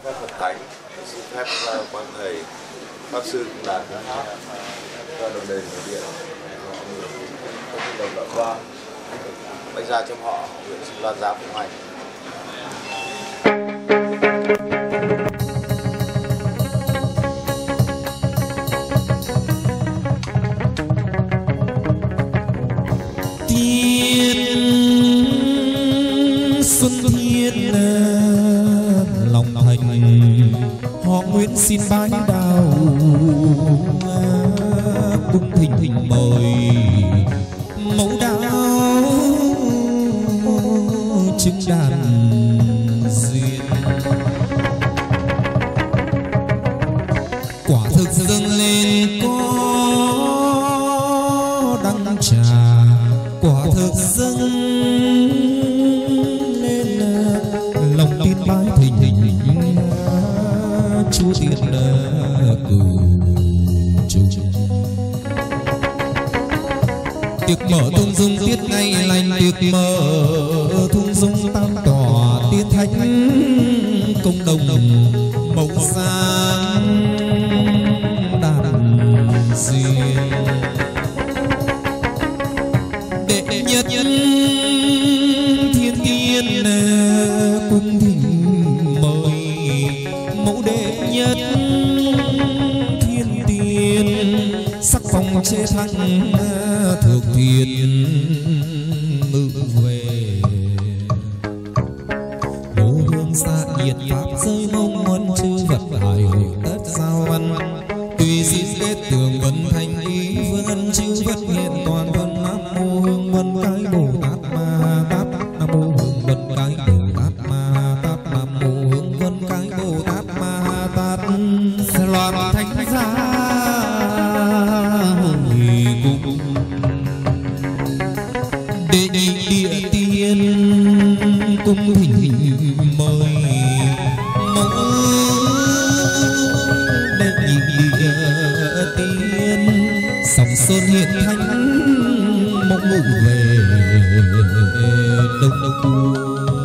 phép Phật thánh, xin phép quan thầy pháp sư cũng là hát cho đồng đền nội điện các đồng đạo qua bày ra trong họ huyện Sinh Loan Giá Phụng Hành. Xuân thiên lòng thành họ Nguyễn xin bái đào cung thỉnh thỉnh mời mẫu đáo chứng đàn duyên. Quả thực dâng lên có đắng trà, quả thực dâng lên lòng tin bái thỉnh Chúa tiên cửu trùng. Tiệc mở thung dung tiết ngày lành, tiệc mở thung dung tam tòa tiên thánh công đồng màu sáng đàn duyên. Đệ nhất thiên tiên cung thỉnh mời mẫu đệ nhất thiên tiên sắc phong chế thăng thượng thiên ngự về. Hồ hương xa nhiệt pháp rơi mong muốn chư vật hải hội tất giao văn. Tùy xin kết tường vân thành ý vân chư vật hiện toàn thân. Nam mô hương vân cái Bồ Tát Ma Tát. Nam mô hương vân cái Bồ Tát Ma Tát. Nam mô hương vân cái Bồ Tát Ma Tát. Loạn thánh giá hồi cùng đệ địa tiên cung thỉnh mời mẫu đệ nhị địa tiên sòng sơn hiện thánh mẫu ngự về đông đông.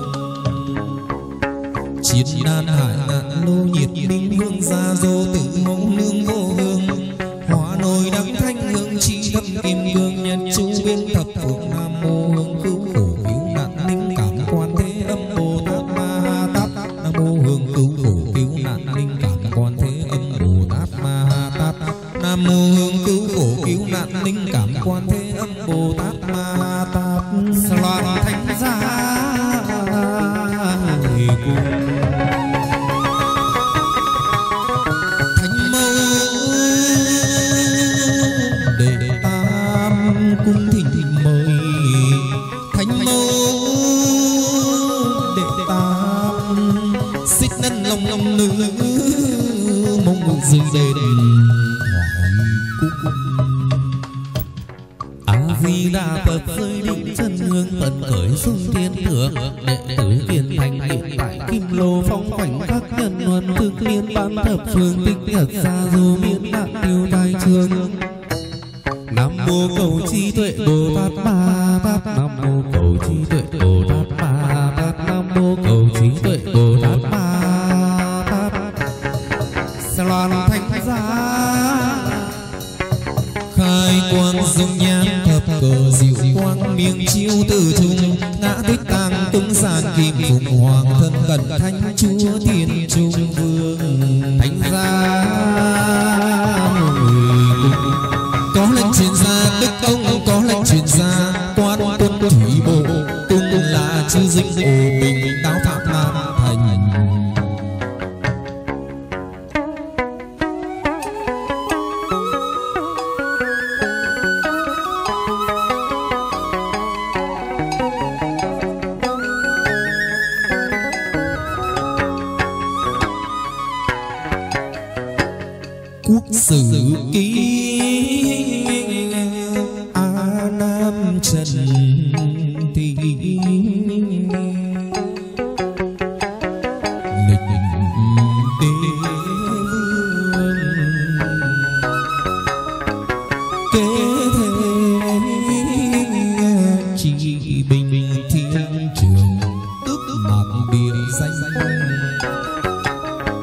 Chiến đan hải ngạn lô nhiệt minh hương gia dô tự mẫu nương vô hương hóa nồi đăng thanh hương chi thập kim cương nhân chú viên thập phương. Nam mô hương cứu khổ cứu nạn linh cảm quan thế âm Bồ Tát Ma Tát. Nam mô hương cứu khổ cứu nạn linh cảm quan thế âm Bồ Tát Ma Tát. Nam mô hương cứu khổ cứu nạn linh cảm quan thế âm Bồ Tát Ma Tát. Loạn thánh giá hồi cùng thánh mẫu đệ tam cung thỉnh mời thánh mẫu đệ tam xích nân lòng nữ mong ngự dừng đền hỏi cung. A Di Đà Phật rơi định chân hương tận khởi sung thiên thượng đệ tử tiền thành hiện tại kim lô phong khoảnh các nhân luân thực liên ban thập phương tích nhật xa dù miễn nạn tiêu tai trường. Nam mô cầu trí tuệ Bồ Tát Ma Tát. Nam mô cầu trí tuệ Bồ Tát Ma Tát. Nam mô cầu trí tuệ Bồ Tát Ma Tát. Loạn thánh giá khai quang dung nhan thập cờ diệu quang miếng chiếu từ trung ngã tích tàng tung sàn kim phụng hoàng thân cận thánh chúa thiên trung vương. Thánh giá có lệnh truyền ra đức ông có lệnh truyền ra quan quân thủy bộ cung là chư dinh ổ bình đáo phạm nam thành. Quốc sử ký A Nam Trần Thị lịch đế vương kế thế chỉ bình thiên trường tức mạc địa danh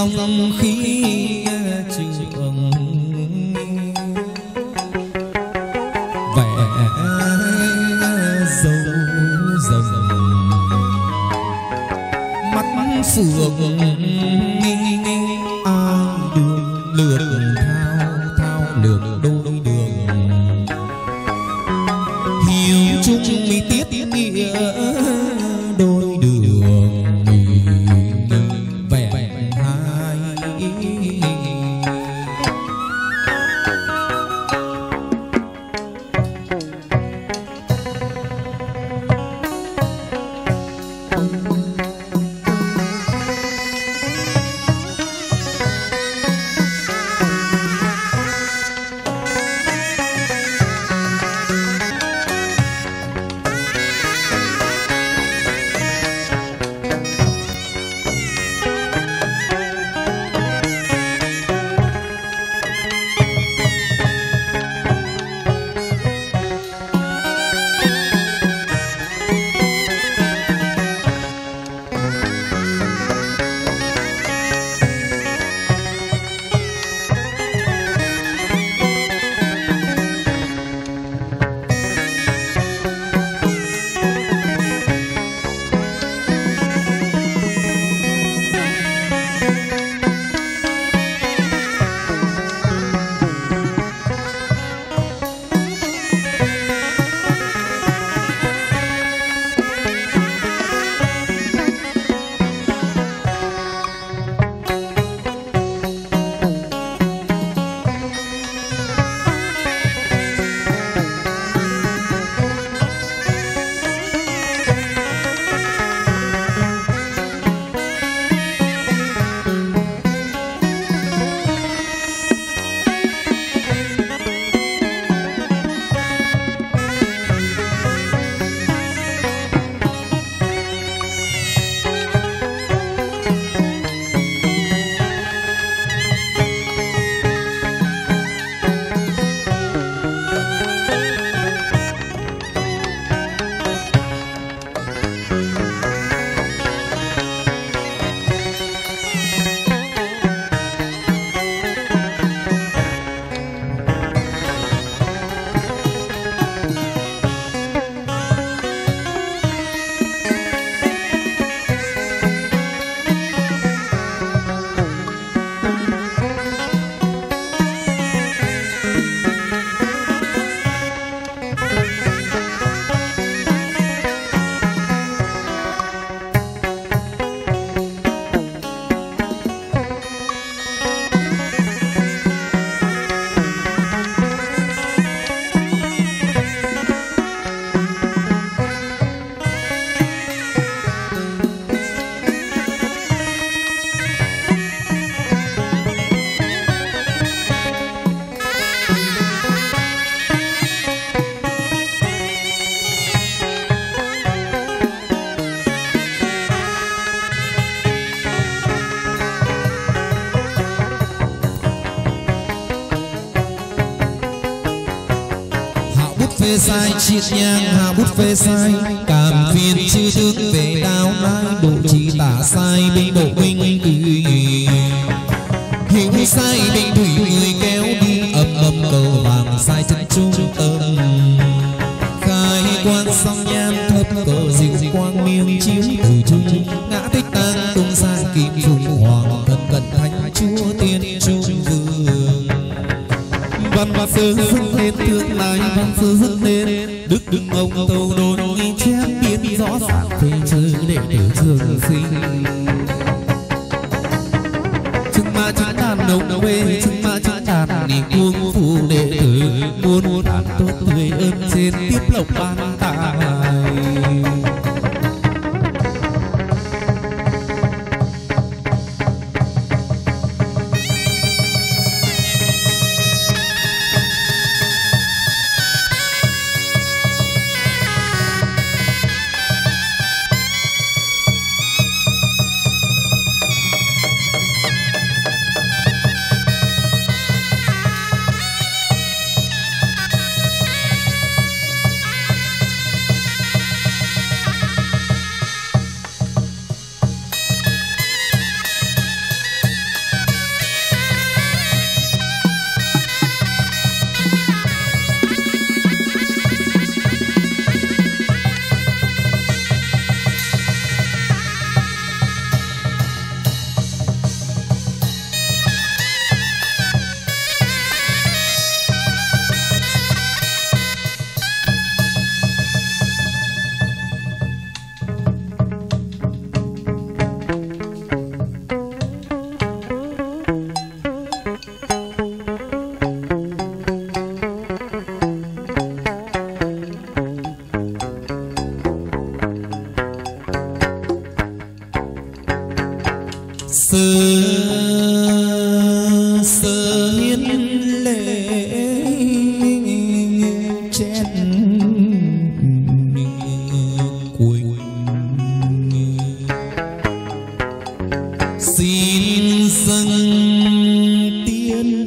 không khí trường vẻ dâu rồng mắt phượng ai đường lượt thao thao lượt đôi đường hiểu chung mi tiết nghĩa đôi đường vẻ hai phê sai chiết nhang hạ bút phê sai cảm phiền chư tướng về đao nai độ chỉ tả sai binh bộ binh hình sai binh thủy người kéo đi ầm ầm cầu vàng sai chân trung tâm khai quan song nham thấp cờ dịu quang miên chiếu từ trung ngã tích tang tung sang kim phùng hoàng thần cận thánh chúa tiên trung vương văn sơ dâng lên tương lai văn sơ dâng lên đức đừng ông tâu đồn ghi chép biến rõ ràng phê chư đệ tử trường sinh chứng ma chứng đàn nông quê chứng ma chứng đàn đi cuồng phù đệ tử muôn đàn tốt người ơn trên tiếp lộc ban tài. sơ hiến lệ chén quỳnh xin dâng tiên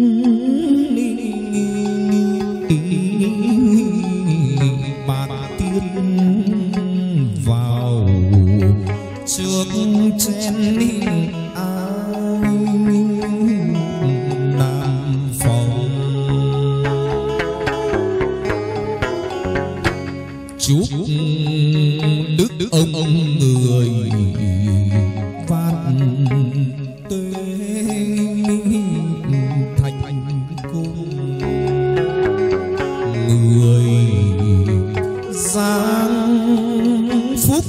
bát tiên vào trước chén ai nam phòng chúc đức ông người vạn tuế thành cung người giang phúc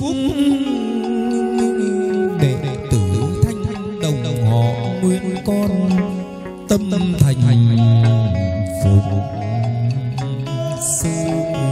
đệ tử thanh đồng họ nguyên con tâm thành phục sư.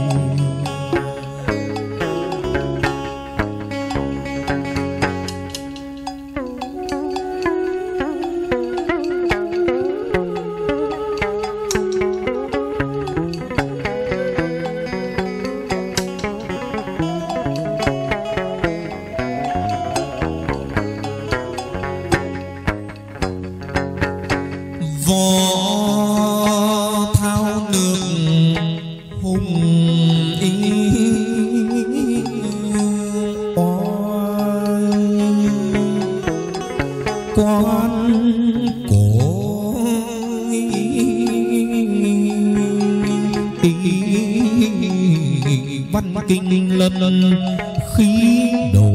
Võ thao nước hùng ý quan cổ văn kinh lần khí độ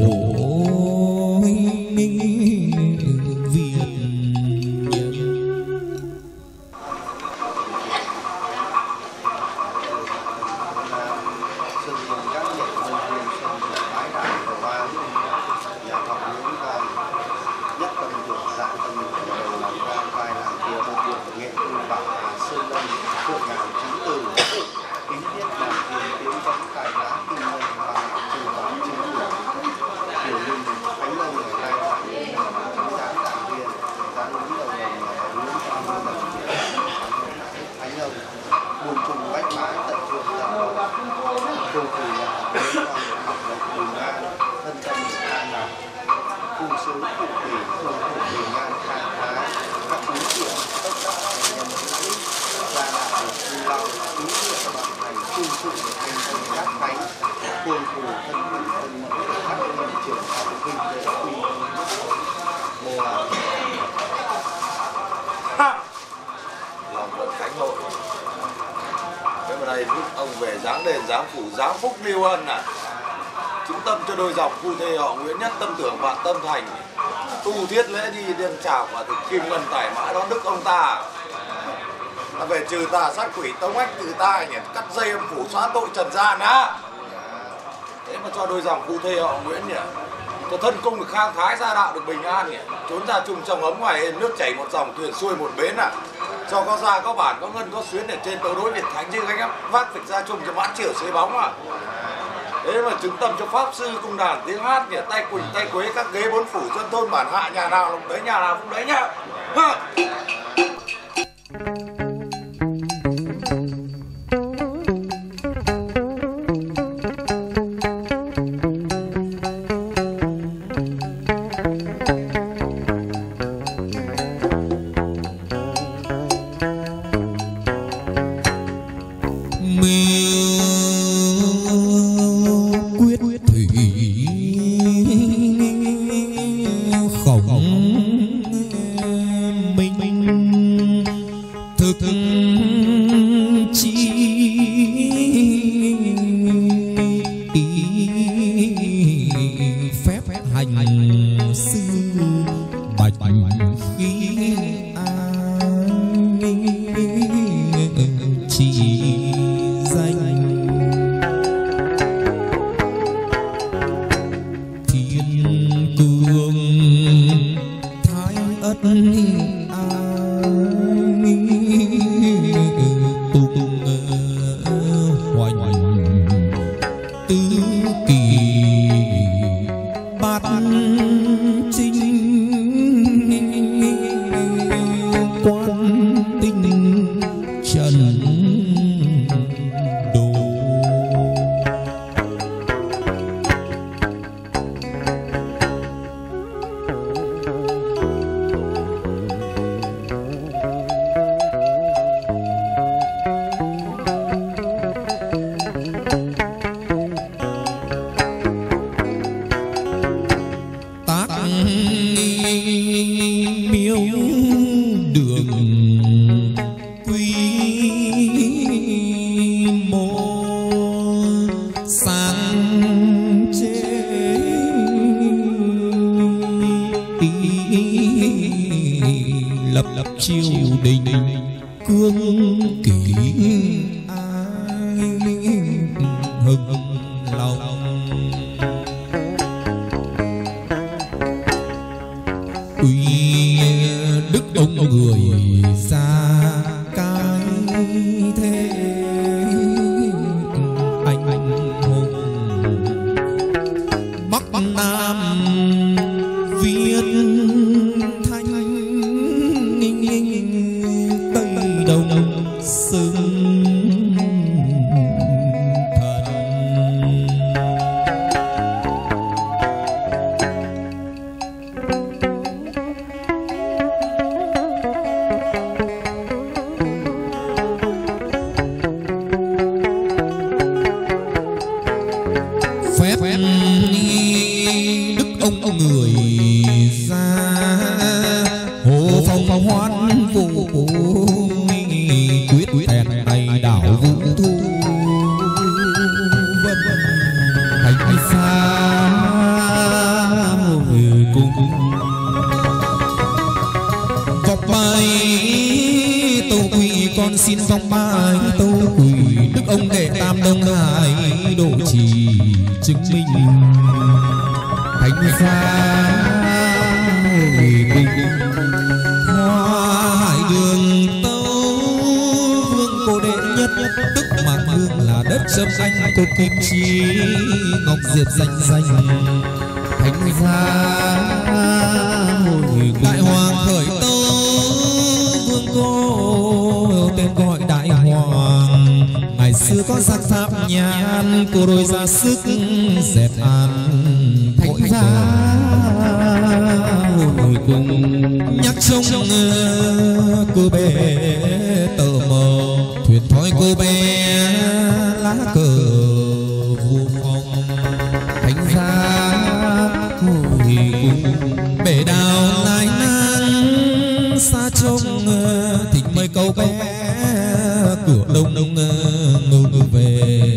giáng phủ giáng phúc lưu ân à, chứng tâm cho đôi dòng phu thê họ Nguyễn nhất tâm tưởng vạn tâm thành, tu thiết lễ đi đem chào và thực kim ngân tài mã đón đức ông ta. Về trừ tà sát quỷ tống ách từ tai nhỉ, cắt dây âm phủ xóa tội trần gian á. Thế mà cho đôi dòng phu thê họ Nguyễn nhỉ, cho thân cung được khang thái, gia đạo được bình an nhỉ, trốn ra chung trong ấm ngoài êm, nước chảy một dòng thuyền xuôi một bến à. Cho có gia có bản có ngân có xuyến ở trên tấu đối Việt Thánh chứ anh em vác việc ra chung cho mãn chiều dưới bóng à. Thế mà chứng tâm cho pháp sư cung đàn tiếng hát nhỉ, tay quỳnh tay quế các ghế bốn phủ dân thôn bản hạ, nhà nào cũng đấy, nhà nào cũng đấy nhá. lập triều đình cương kỷ ai hừng lòng. Uy đức ông người ra cái thế anh hùng Bắc Nam Việt Thanh Tây Đông xưng xin vong bài tâu quỳ đức ông đệ tam Đông Hải độ trì chứng minh thánh giá hoa hải đường tâu vương cô đệ nhất tức mạc hương là đất sâm anh cô kim chi ngọc diệp danh danh thánh giá đại hoàng khởi tâu vương cô tên gọi đại hoàng ngày xưa có giặc Phạm Nhàn cô đôi ra sức dẹp an thánh giá hồi cùng nhắc trông cô bé tờ mờ thuyền thoi cô bé lá cờ vua phong thánh giá hồi cùng bể đào nai nan xa trông thịnh mời câu bé cửa đông đông ngư về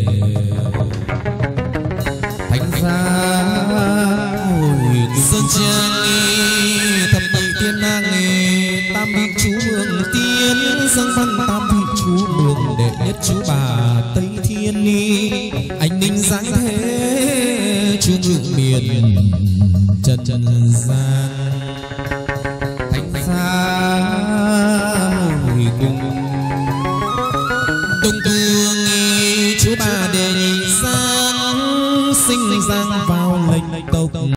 thánh giá hồi sơn trang thập nhị tiên nang tam vị chú mường tiên dâng văn tam vị chú mường đệ nhất chú bà Tây Thiên anh ninh giáng thế chú ngự miền trần gian thánh giá hồi cùng đông tương chú bà đệ nhị giang sinh giang vào lệnh tộc